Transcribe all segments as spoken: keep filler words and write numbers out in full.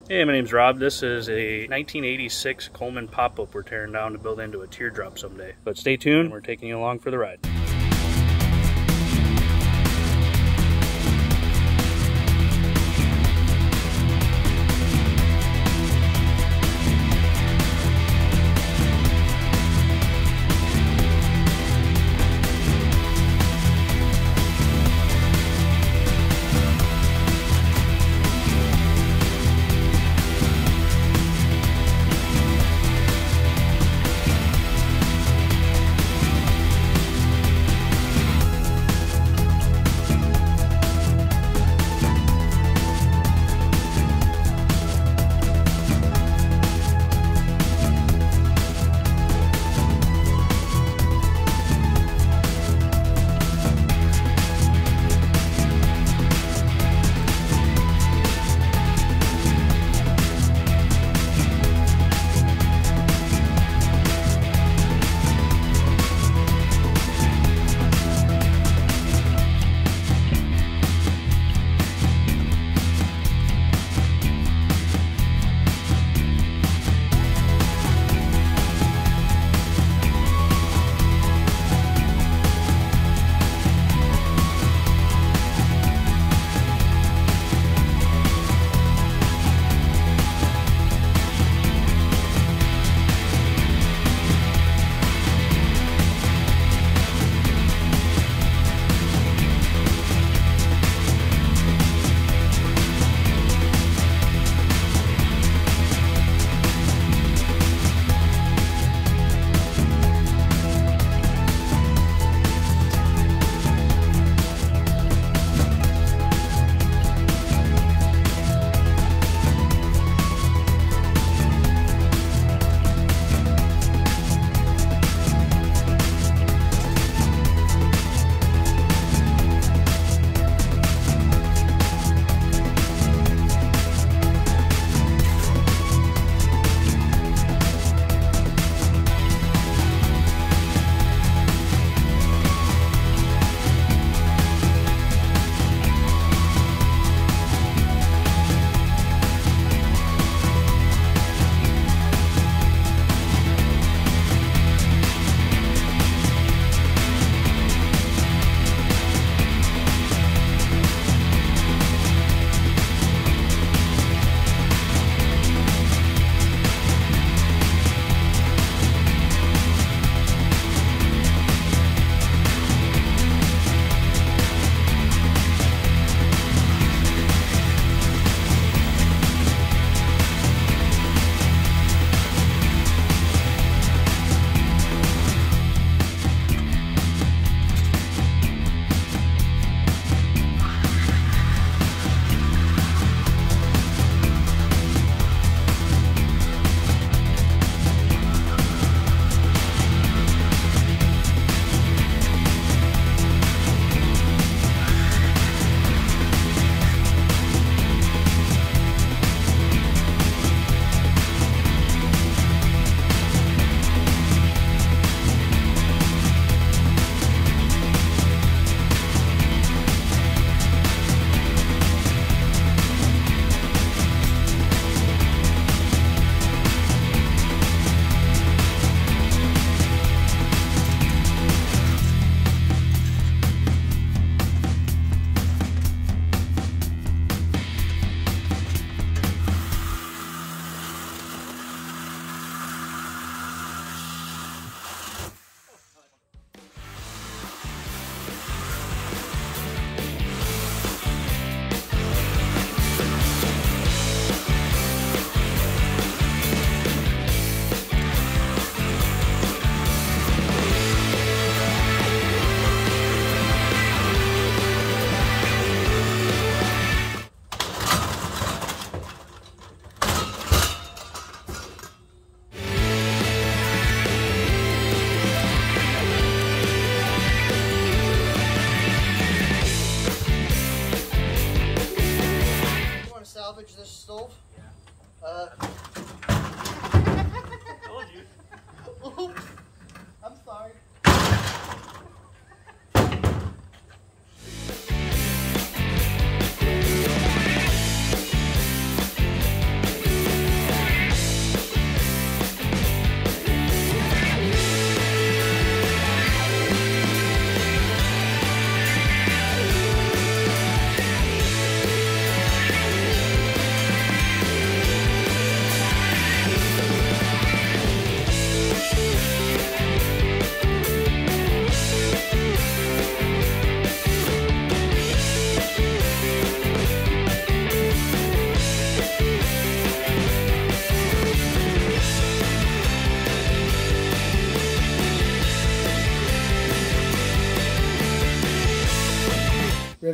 Hey, my name's Rob. This is a nineteen eighty-six Coleman pop-up we're tearing down to build into a teardrop someday. But stay tuned, we're taking you along for the ride.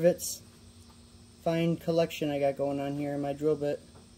rivets. Fine collection I got going on here in my drill bit.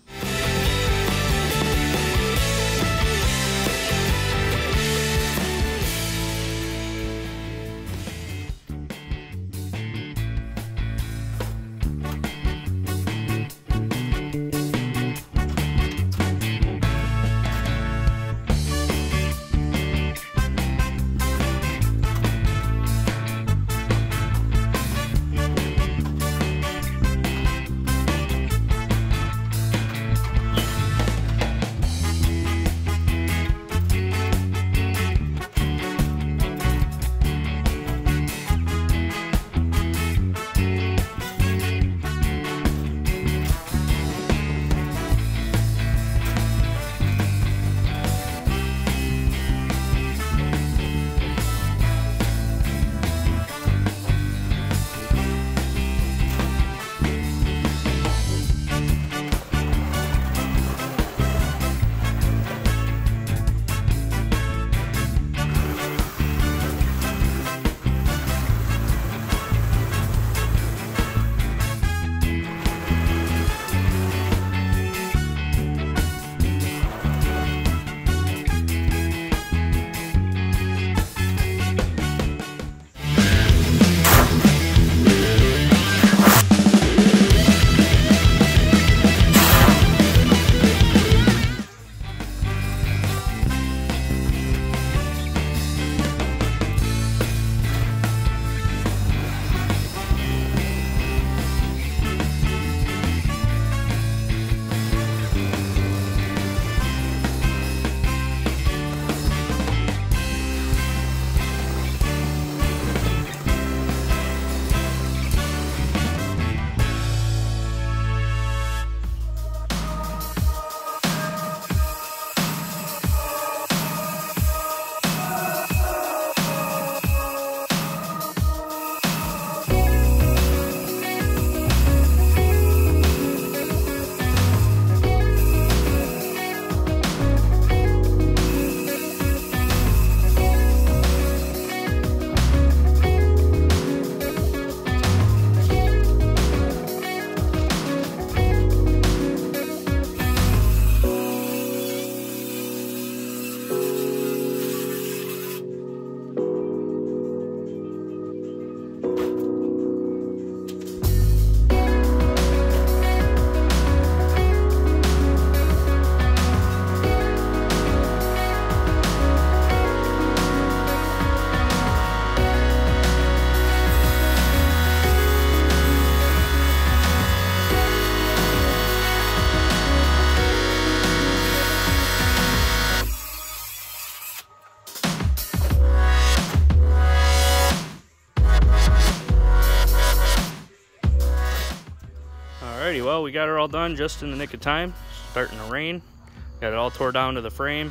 Alrighty, well, we got her all done just in the nick of time. Starting to rain. Got it all tore down to the frame.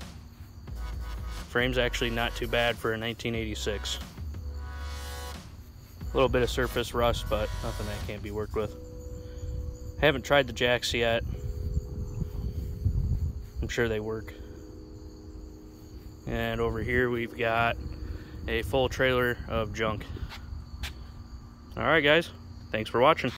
Frame's actually not too bad for a nineteen eighty-six. A little bit of surface rust, but nothing that can't be worked with. Haven't tried the jacks yet. I'm sure they work. And over here we've got a full trailer of junk. Alright guys, thanks for watching.